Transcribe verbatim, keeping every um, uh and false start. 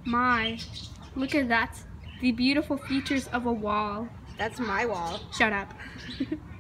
My, look at that. The beautiful features of a wall. That's my wall. Shut up.